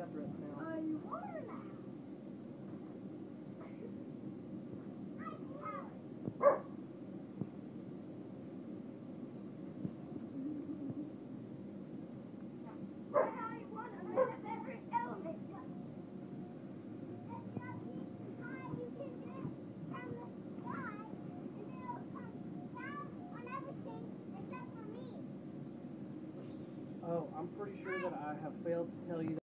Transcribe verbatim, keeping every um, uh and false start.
death threats now. Uh, you are now. Oh, I'm pretty sure that I have failed to tell you that